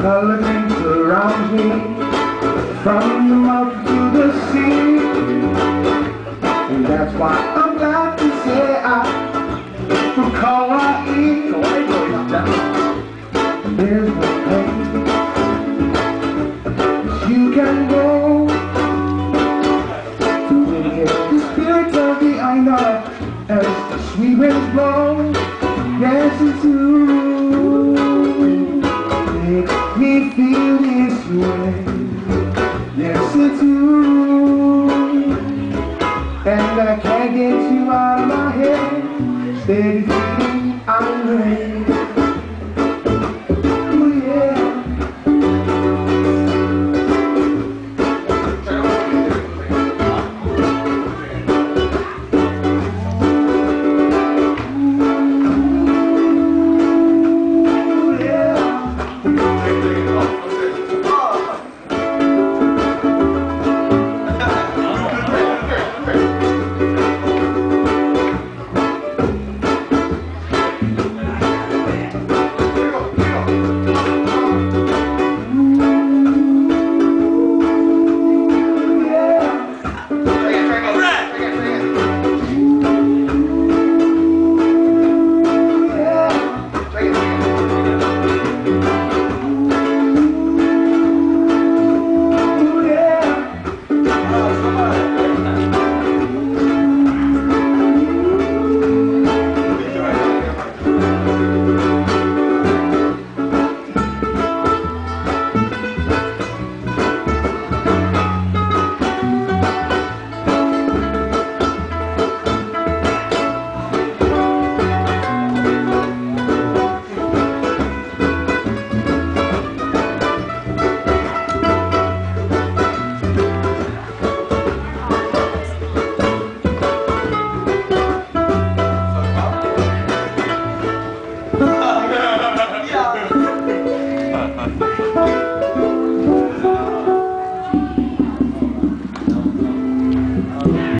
Elegant surrounds me, from the mountain to the sea, and that's why I'm glad to say from Kauai. There's no place you can go to hear the spirits of the island as the sweet winds blow. Yes, it's true, makes me feel this way. Yes, it's true, and I can't get you out of my head. Steady feeling I'm ready. Yeah.